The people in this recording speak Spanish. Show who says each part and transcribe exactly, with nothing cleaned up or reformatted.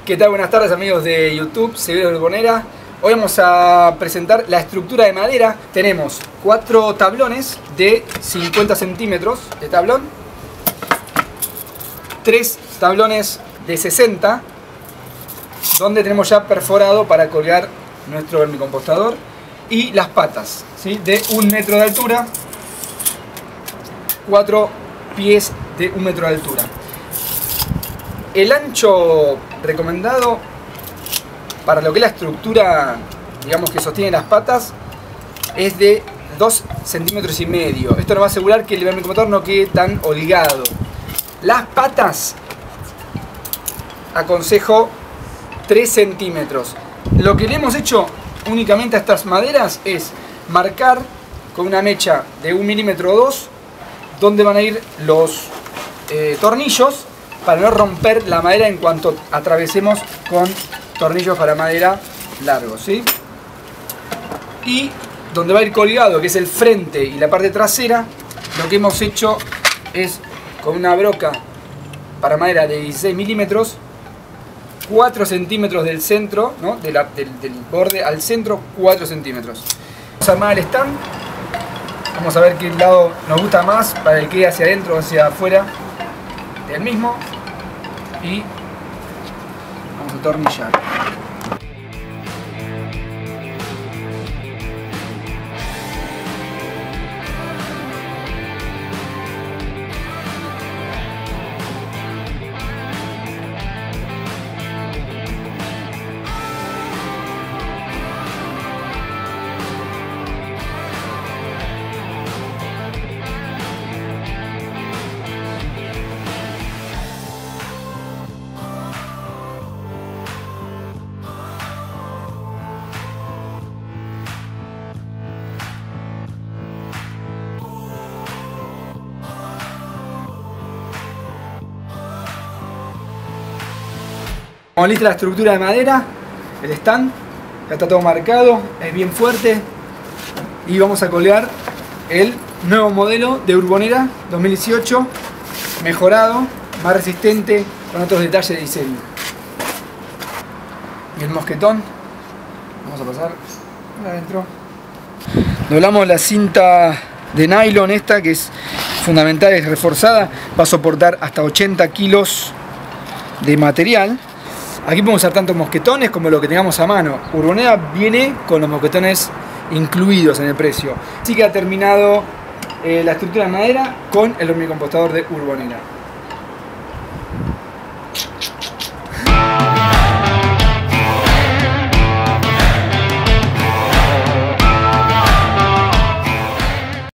Speaker 1: ¿Qué tal? Buenas tardes amigos de YouTube, Severo de Urbonera. Hoy vamos a presentar la estructura de madera. Tenemos cuatro tablones de cincuenta centímetros de tablón, tres tablones de sesenta, donde tenemos ya perforado para colgar nuestro vermicompostador, y las patas, ¿sí?, de un metro de altura, cuatro pies de un metro de altura. El ancho recomendado para lo que es la estructura, digamos, que sostiene las patas, es de dos centímetros y medio. Esto nos va a asegurar que el vermicompostador no quede tan holgado. Las patas, aconsejo tres centímetros. Lo que le hemos hecho únicamente a estas maderas es marcar con una mecha de un milímetro o dos donde van a ir los eh, tornillos, para no romper la madera en cuanto atravesemos con tornillos para madera largos, ¿sí? Y donde va a ir colgado, que es el frente y la parte trasera, lo que hemos hecho es con una broca para madera de dieciséis milímetros, cuatro centímetros del centro, ¿no?, de la, del, del borde al centro, cuatro centímetros. Vamos a armar el stand. Vamos a ver qué lado nos gusta más, para el que quede hacia adentro o hacia afuera del mismo, y vamos a atornillar. Como lista la estructura de madera, el stand, ya está todo marcado, es bien fuerte, y vamos a colgar el nuevo modelo de Urbonera dos mil dieciocho, mejorado, más resistente, con otros detalles de diseño. Y el mosquetón, vamos a pasar adentro. Doblamos la cinta de nylon esta, que es fundamental, es reforzada, va a soportar hasta ochenta kilos de material. Aquí podemos usar tanto mosquetones como lo que tengamos a mano. Urbonera viene con los mosquetones incluidos en el precio. Así que ha terminado eh, la estructura de madera con el vermicompostador de Urbonera.